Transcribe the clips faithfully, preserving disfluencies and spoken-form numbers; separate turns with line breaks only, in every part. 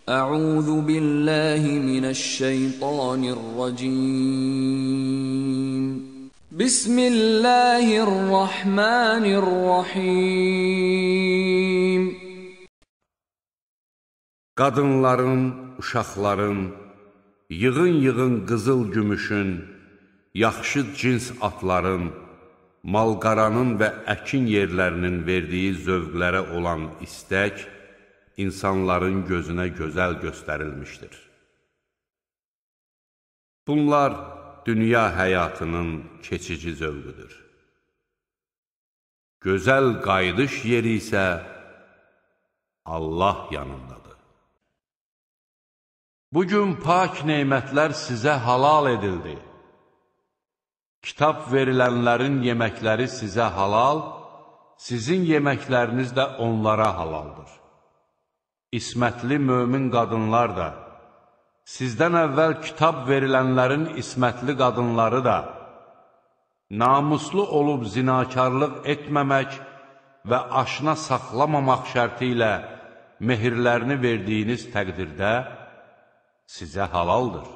أعوذ بالله من الشيطان الرجيم بسم الله الرحمن الرحيم
Qadınların, uşaqların, yığın-yığın qızıl gümüşün, yaxşı cins atların, malqaranın və əkin yerlərinin verdiyi zövqlərə olan istək, insanların gözünə gözəl göstərilmişdir. Bunlar dünya həyatının keçici zövqüdür. Gözəl qayıdış yeri isə Allah yanındadır. Bugün pak neymətlər sizə halal edildi. Kitab verilənlərin yeməkləri sizə halal, sizin yeməkləriniz də onlara halaldır. İsmətli mömin qadınlar da, sizdən əvvəl kitab verilənlərin ismətli qadınları da, namuslu olub zinakarlıq etməmək və aşna saxlamamaq şərti ilə mehirlərini verdiyiniz təqdirdə sizə halaldır.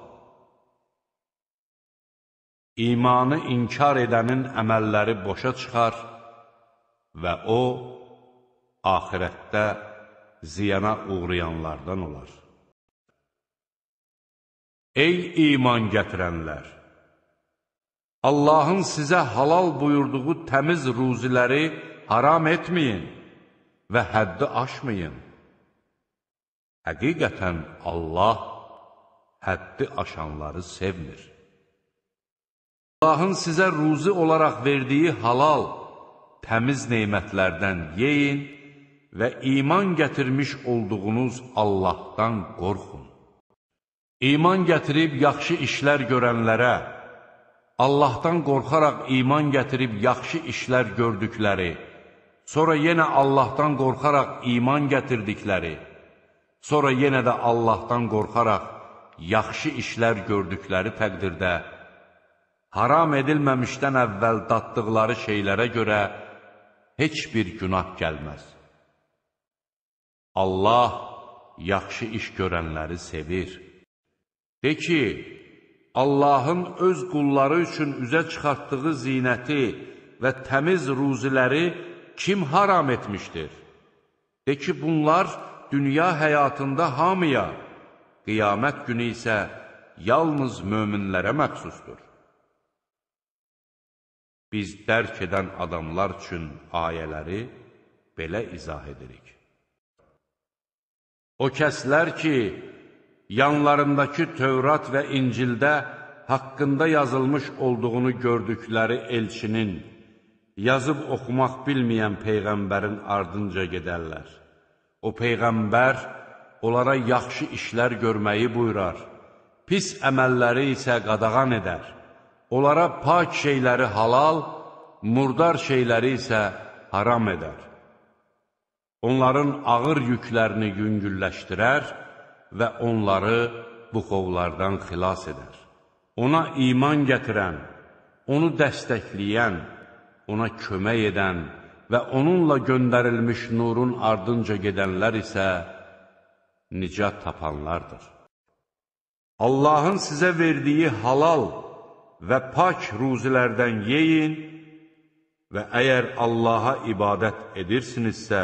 İmanı inkar edənin əməlləri boşa çıxar və o, axirətdə ziyana uğrayanlardan olar. Ey iman gətirənlər! Allahın sizə halal buyurduğu təmiz ruziləri haram etməyin və həddi aşmayın. Həqiqətən Allah həddi aşanları sevmir. Allahın sizə ruzi olaraq verdiyi halal, təmiz neymətlərdən yeyin və iman gətirmiş olduğunuz Allahdan qorxun. İman gətirib yaxşı işlər görənlərə, Allahdan qorxaraq iman gətirib yaxşı işlər gördükləri, sonra yenə Allahdan qorxaraq iman gətirdikləri, sonra yenə də Allahdan qorxaraq yaxşı işlər gördükləri təqdirdə, haram edilməmişdən əvvəl daddıqları şeylərə görə heç bir günah gəlməz. Allah yaxşı iş görənləri sevir. De ki, Allahın öz qulları üçün üzə çıxartdığı zinəti və təmiz ruziləri kim haram etmişdir? De ki, bunlar dünya həyatında hamıya, qiyamət günü isə yalnız möminlərə məxsusdur. Biz dərk edən adamlar üçün ayələri belə izah edirik. O kəslər ki, yanlarındakı Tövrat və İncildə haqqında yazılmış olduğunu gördükləri elçinin, yazıb oxumaq bilməyən Peyğəmbərin ardınca gedərlər. O Peyğəmbər onlara yaxşı işlər görməyi buyurar, pis əməlləri isə qadağan edər. Onlara pak şeyləri halal, murdar şeyləri isə haram edər. Onların ağır yüklərini yüngülləşdirər və onları buxovlardan xilas edər. Ona iman gətirən, onu dəstəkləyən, ona kömək edən və onunla göndərilmiş nurun ardınca gedənlər isə nicat tapanlardır. Allahın sizə verdiyi halal və pak ruzilərdən yeyin və əgər Allaha ibadət edirsinizsə,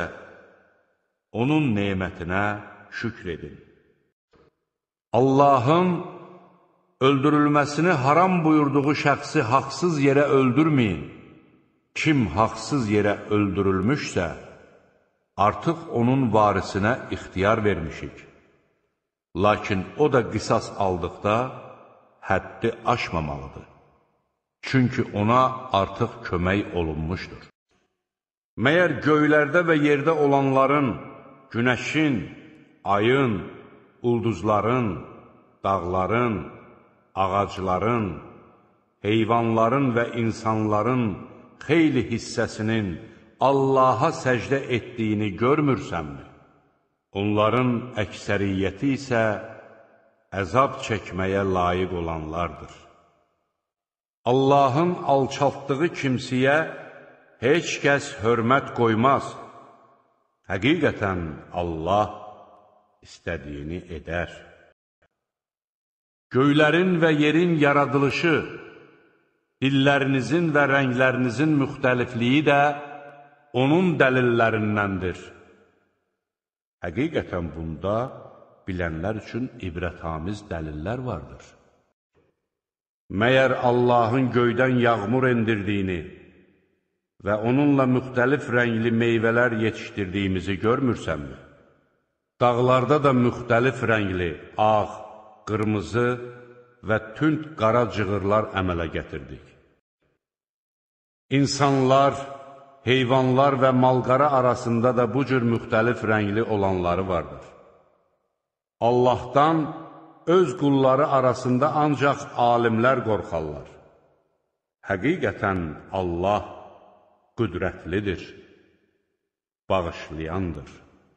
onun nemətinə şükr edin. Allahın öldürülməsini haram buyurduğu şəxsi haqsız yerə öldürməyin. Kim haqsız yerə öldürülmüşsə, artıq onun varisinə ixtiyar vermişik. Lakin o da qisas aldıqda həddi aşmamalıdır. Çünki ona artıq kömək olunmuşdur. Məyər göylərdə və yerdə olanların, günəşin, ayın, ulduzların, dağların, ağacların, heyvanların və insanların xeyli hissəsinin Allaha səcdə etdiyini görmürsənmi? Onların əksəriyyəti isə əzab çəkməyə layiq olanlardır. Allahın alçaltdığı kimsiyə heç kəs hörmət qoymaz. Həqiqətən Allah istədiyini edər. Göylərin və yerin yaradılışı, dillərinizin və rənglərinizin müxtəlifliyi də onun dəlillərindəndir. Həqiqətən bunda bilənlər üçün ibrətamiz dəlillər vardır. Məyər Allahın göydən yağmur endirdiyini və onunla müxtəlif rəngli meyvələr yetişdirdiyimizi görmürsənmi? Dağlarda da müxtəlif rəngli, ağ, qırmızı və tünd qara cığırlar əmələ gətirdik. İnsanlar, heyvanlar və malqara arasında da bu cür müxtəlif rəngli olanları vardır. Allahdan öz qulları arasında ancaq alimlər qorxarlar. Həqiqətən Allah qüdrətlidir, bağışlayandır.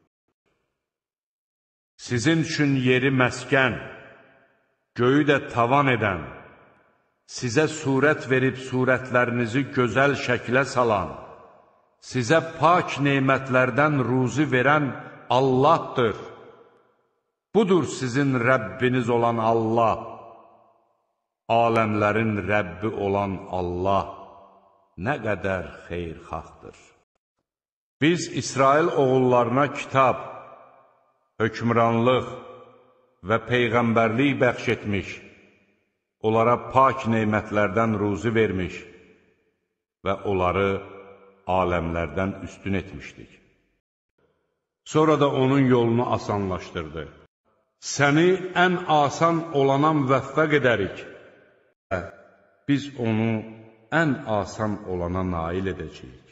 Sizin üçün yeri məskən, göyü də tavan edən, sizə surət verib surətlərinizi gözəl şəklə salan, sizə pak nemətlərdən ruzi verən Allahdır. Budur sizin Rəbbiniz olan Allah, aləmlərin Rəbbi olan Allah nə qədər xeyirxahdır. Biz İsrail oğullarına kitab, hökmranlıq və peyğəmbərlik bəxş etmiş, onlara pak nemətlərdən ruzi vermiş və onları aləmlərdən üstün etmişdik. Sonra da onun yolunu asanlaşdırdı. Səni ən asan olana müvəffəq edərik. Biz onu ən asan olana nail edəcəyik.